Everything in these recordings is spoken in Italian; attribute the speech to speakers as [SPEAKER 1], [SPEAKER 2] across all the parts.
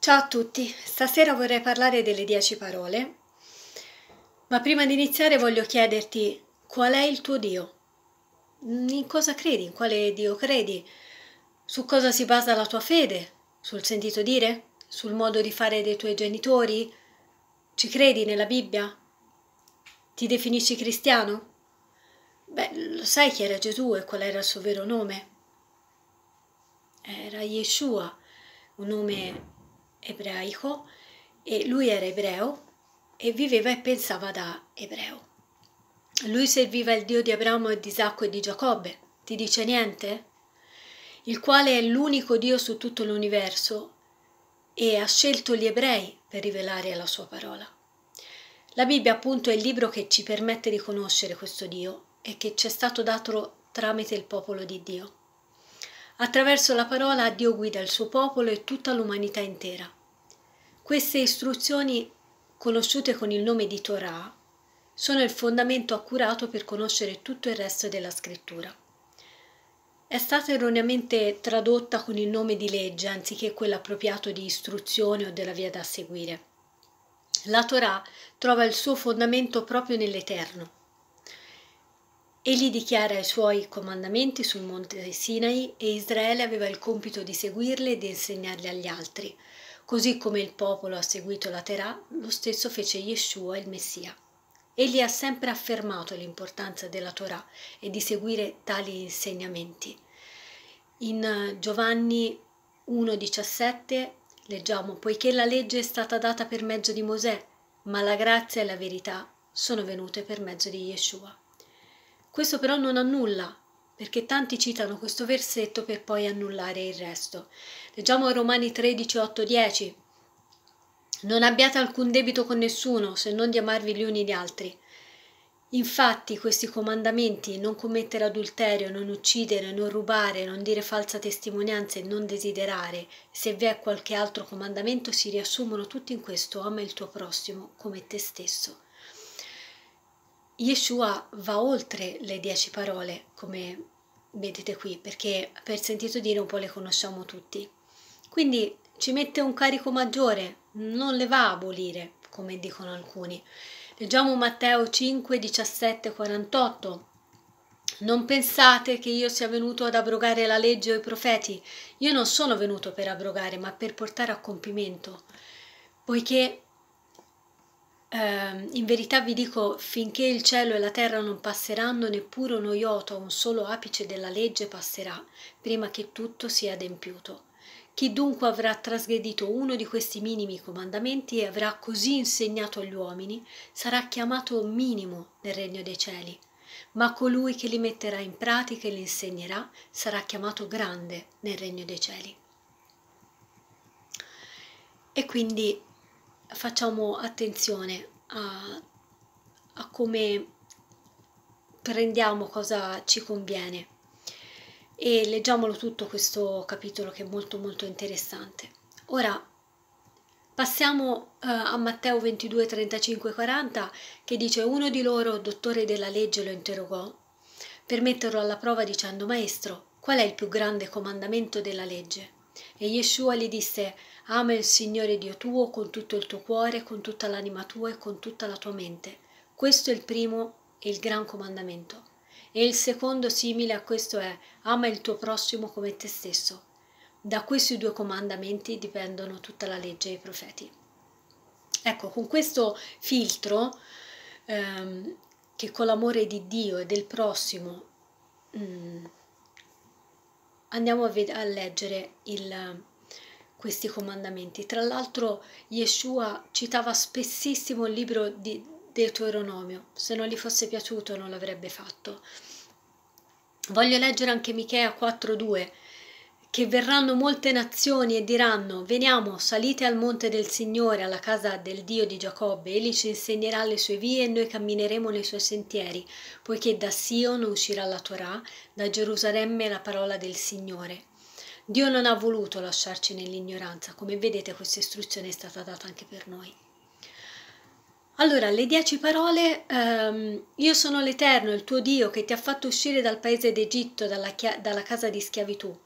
[SPEAKER 1] Ciao a tutti, stasera vorrei parlare delle 10 parole, ma prima di iniziare voglio chiederti qual è il tuo Dio? In cosa credi? In quale Dio credi? Su cosa si basa la tua fede? Sul sentito dire? Sul modo di fare dei tuoi genitori? Ci credi nella Bibbia? Ti definisci cristiano? Beh, lo sai chi era Gesù e qual era il suo vero nome? Era Yeshua, un nome ebraico, e lui era ebreo e viveva e pensava da ebreo. Lui serviva il Dio di Abramo e di Isacco e di Giacobbe. Ti dice niente? Il quale è l'unico Dio su tutto l'universo e ha scelto gli ebrei per rivelare la sua parola. La Bibbia appunto è il libro che ci permette di conoscere questo Dio e che ci è stato dato tramite il popolo di Dio. Attraverso la parola Dio guida il suo popolo e tutta l'umanità intera. Queste istruzioni, conosciute con il nome di Torah, sono il fondamento accurato per conoscere tutto il resto della scrittura. È stata erroneamente tradotta con il nome di legge anziché quello appropriato di istruzione o della via da seguire. La Torah trova il suo fondamento proprio nell'Eterno. Egli dichiara i suoi comandamenti sul monte Sinai e Israele aveva il compito di seguirli e di insegnarli agli altri. Così come il popolo ha seguito la Torah, lo stesso fece Yeshua, il Messia. Egli ha sempre affermato l'importanza della Torah e di seguire tali insegnamenti. In Giovanni 1,17 leggiamo: poiché la legge è stata data per mezzo di Mosè, ma la grazia e la verità sono venute per mezzo di Yeshua. Questo però non annulla, perché tanti citano questo versetto per poi annullare il resto. Leggiamo Romani 13, 8, 10. Non abbiate alcun debito con nessuno, se non di amarvi gli uni gli altri. Infatti questi comandamenti, non commettere adulterio, non uccidere, non rubare, non dire falsa testimonianza e non desiderare, se vi è qualche altro comandamento, si riassumono tutti in questo: ama il tuo prossimo come te stesso. Yeshua va oltre le 10 parole, come vedete qui, perché per sentito dire un po' le conosciamo tutti. Quindi ci mette un carico maggiore, non le va a abolire, come dicono alcuni. Leggiamo Matteo 5, 17, 48. Non pensate che io sia venuto ad abrogare la legge o i profeti? Io non sono venuto per abrogare, ma per portare a compimento. Poiché in verità vi dico, finché il cielo e la terra non passeranno, neppure uno iota o un solo apice della legge passerà, prima che tutto sia adempiuto. Chi dunque avrà trasgredito uno di questi minimi comandamenti e avrà così insegnato agli uomini, sarà chiamato minimo nel regno dei cieli, ma colui che li metterà in pratica e li insegnerà sarà chiamato grande nel regno dei cieli. E quindi facciamo attenzione a come prendiamo cosa ci conviene e leggiamolo tutto questo capitolo, che è molto molto interessante. Ora passiamo a Matteo 22, 35, 40, che dice: uno di loro, dottore della legge, lo interrogò per metterlo alla prova dicendo: Maestro, qual è il più grande comandamento della legge? E Yeshua gli disse: ama il Signore Dio tuo con tutto il tuo cuore, con tutta l'anima tua e con tutta la tua mente. Questo è il primo e il gran comandamento. E il secondo, simile a questo, è: ama il tuo prossimo come te stesso. Da questi due comandamenti dipendono tutta la legge e i profeti. Ecco, con questo filtro, che con l'amore di Dio e del prossimo andiamo a leggere questi comandamenti. Tra l'altro Yeshua citava spessissimo il libro di Deuteronomio, se non gli fosse piaciuto non l'avrebbe fatto. Voglio leggere anche Michea 4,2, che verranno molte nazioni e diranno: veniamo, salite al monte del Signore, alla casa del Dio di Giacobbe, egli ci insegnerà le sue vie e noi cammineremo nei suoi sentieri, poiché da Sion uscirà la Torah, da Gerusalemme la parola del Signore. Dio non ha voluto lasciarci nell'ignoranza, come vedete questa istruzione è stata data anche per noi. Allora, le 10 parole: io sono l'Eterno, il tuo Dio, che ti ha fatto uscire dal paese d'Egitto, dalla casa di schiavitù.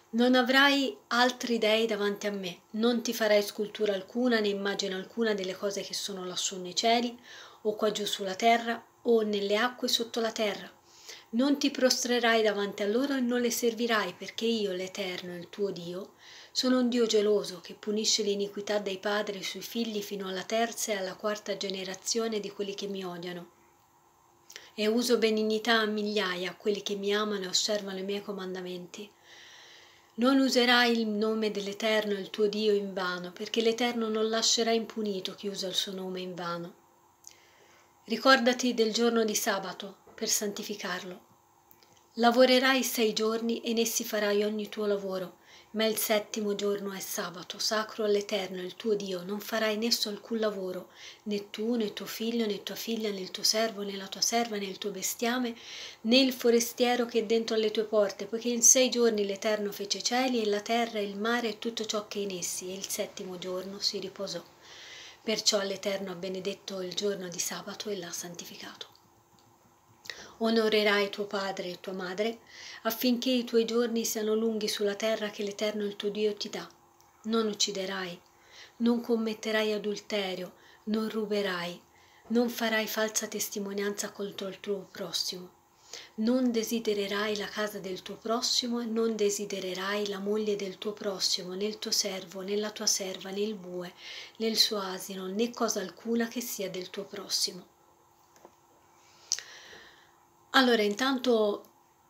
[SPEAKER 1] Non avrai altri dei davanti a me, non ti farai scultura alcuna né immagine alcuna delle cose che sono lassù nei cieli, o qua giù sulla terra, o nelle acque sotto la terra. Non ti prostrerai davanti a loro e non le servirai, perché io, l'Eterno, il tuo Dio, sono un Dio geloso che punisce l'iniquità dei padri sui figli fino alla terza e alla quarta generazione di quelli che mi odiano. E uso benignità a migliaia a quelli che mi amano e osservano i miei comandamenti. Non userai il nome dell'Eterno, il tuo Dio, in vano, perché l'Eterno non lascerà impunito chi usa il suo nome in vano. Ricordati del giorno di sabato per santificarlo. Lavorerai 6 giorni e in essi farai ogni tuo lavoro, ma il settimo giorno è sabato, sacro all'Eterno, il tuo Dio. Non farai in esso alcun lavoro, né tu, né tuo figlio, né tua figlia, né il tuo servo, né la tua serva, né il tuo bestiame, né il forestiero che è dentro alle tue porte, poiché in 6 giorni l'Eterno fece i cieli e la terra e il mare e tutto ciò che è in essi, e il settimo giorno si riposò. Perciò l'Eterno ha benedetto il giorno di sabato e l'ha santificato. Onorerai tuo padre e tua madre, affinché i tuoi giorni siano lunghi sulla terra che l'Eterno il tuo Dio ti dà. Non ucciderai, non commetterai adulterio, non ruberai, non farai falsa testimonianza contro il tuo prossimo. Non desidererai la casa del tuo prossimo e non desidererai la moglie del tuo prossimo, né il tuo servo, né la tua serva, né il bue, né il suo asino, né cosa alcuna che sia del tuo prossimo. Allora, intanto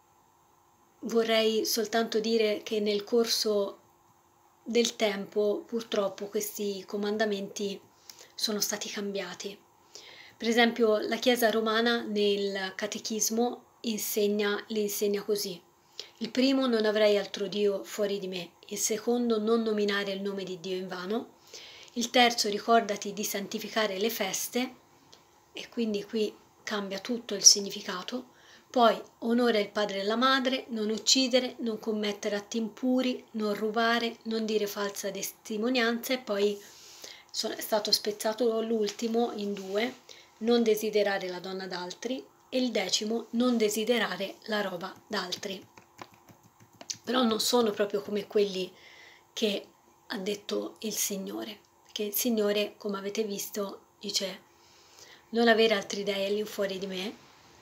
[SPEAKER 1] vorrei soltanto dire che nel corso del tempo purtroppo questi comandamenti sono stati cambiati. Per esempio, la Chiesa romana nel Catechismo li insegna così. Il primo, non avrai altro Dio fuori di me. Il secondo, non nominare il nome di Dio in vano. Il terzo, ricordati di santificare le feste, e quindi qui cambia tutto il significato. Poi onora il padre e la madre, non uccidere, non commettere atti impuri, non rubare, non dire falsa testimonianza, e poi è stato spezzato l'ultimo in 2, non desiderare la donna d'altri, e il 10, non desiderare la roba d'altri. Però non sono proprio come quelli che ha detto il Signore, perché il Signore, come avete visto, dice non avere altri dei all'infuori di me,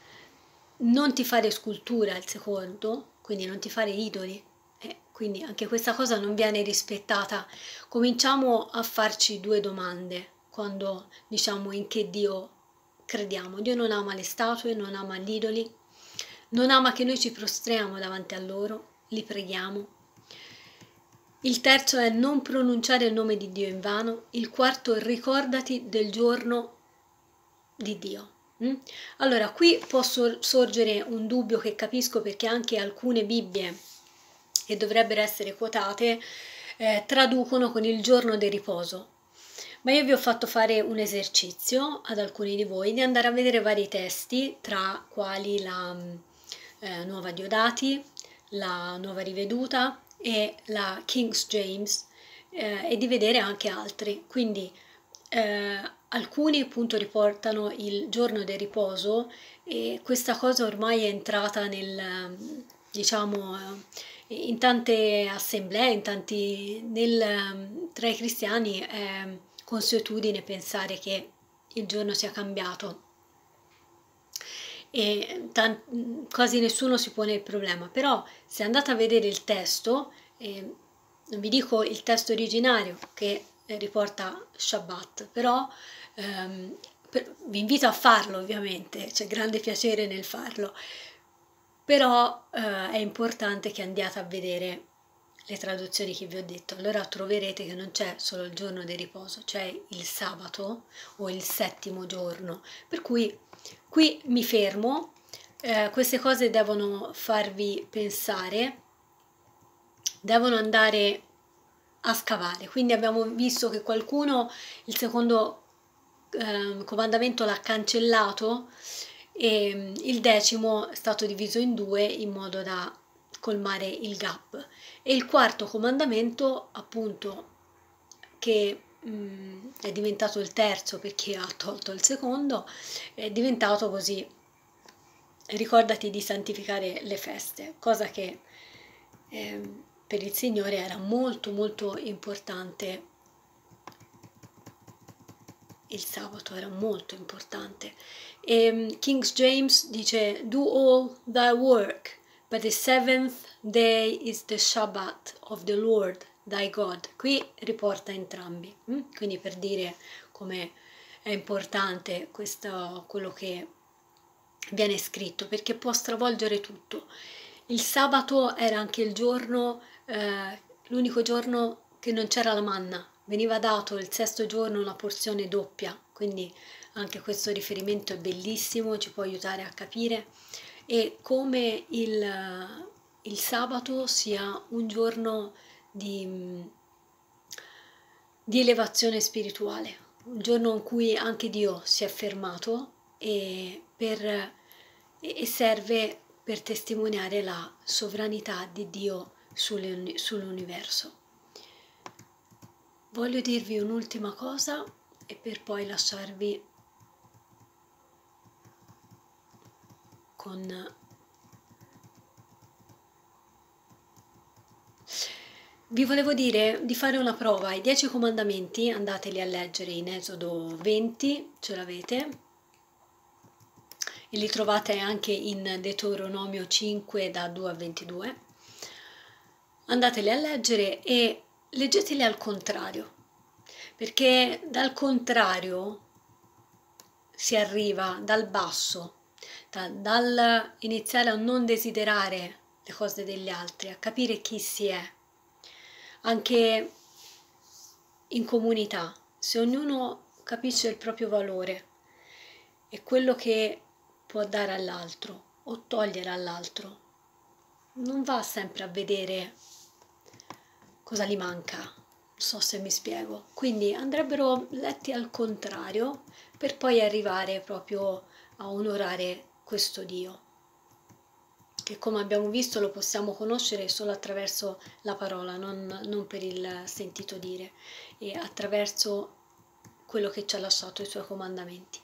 [SPEAKER 1] non ti fare scultura, il secondo, quindi non ti fare idoli. Quindi anche questa cosa non viene rispettata. Cominciamo a farci 2 domande quando diciamo in che Dio crediamo. Dio non ama le statue, non ama gli idoli, non ama che noi ci prostriamo davanti a loro, li preghiamo. Il terzo è non pronunciare il nome di Dio in vano. Il quarto è ricordati del giorno di Dio. Allora, qui può sorgere un dubbio che capisco, perché anche alcune Bibbie che dovrebbero essere quotate traducono con il giorno del riposo. Ma io vi ho fatto fare un esercizio ad alcuni di voi di andare a vedere vari testi, tra quali la Nuova Diodati, la Nuova Riveduta e la King James, e di vedere anche altri. Quindi alcuni appunto riportano il giorno del riposo, e questa cosa ormai è entrata nel, diciamo, in tante assemblee, tra i cristiani è consuetudine pensare che il giorno sia cambiato, e quasi nessuno si pone il problema. Però se andate a vedere il testo, non vi dico il testo originario che riporta Shabbat, però vi invito a farlo, ovviamente, c'è grande piacere nel farlo, però è importante che andiate a vedere le traduzioni che vi ho detto. Allora troverete che non c'è solo il giorno del riposo, c'è il sabato o il settimo giorno. Per cui qui mi fermo, queste cose devono farvi pensare, devono andare a scavare. Quindi abbiamo visto che qualcuno il secondo comandamento l'ha cancellato, e il 10° è stato diviso in 2 in modo da colmare il gap, e il quarto comandamento, appunto, che è diventato il terzo perché ha tolto il secondo, è diventato così: ricordati di santificare le feste, cosa che per il Signore era molto molto importante. Il sabato era molto importante. E King James dice: Do all thy work, but the seventh day is the Shabbat of the Lord thy God. Qui riporta entrambi, quindi per dire come è importante questo, quello che viene scritto, perché può stravolgere tutto. Il sabato era anche il giorno, l'unico giorno che non c'era la manna, veniva dato il sesto giorno una porzione doppia, quindi anche questo riferimento è bellissimo, ci può aiutare a capire e come il sabato sia un giorno di elevazione spirituale, un giorno in cui anche Dio si è fermato e serve per testimoniare la sovranità di Dio sull'universo. Voglio dirvi un'ultima cosa e per poi lasciarvi con... Vi volevo dire di fare una prova, i 10 comandamenti, andateli a leggere in Esodo 20, ce l'avete, e li trovate anche in Deuteronomio 5 da 2 a 22. Andateli a leggere e leggeteli al contrario, perché dal contrario si arriva dal basso, dal iniziare a non desiderare le cose degli altri, a capire chi si è, anche in comunità, se ognuno capisce il proprio valore e quello che può dare all'altro o togliere all'altro, non va sempre a vedere cosa gli manca, non so se mi spiego, quindi andrebbero letti al contrario per poi arrivare proprio a onorare questo Dio, che come abbiamo visto lo possiamo conoscere solo attraverso la parola, non per il sentito dire, e attraverso quello che ci ha lasciato, i suoi comandamenti.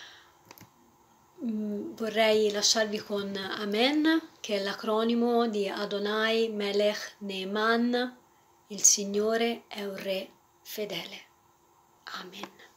[SPEAKER 1] Vorrei lasciarvi con Amen, che è l'acronimo di Adonai Melech Neeman, il Signore è un Re fedele. Amen.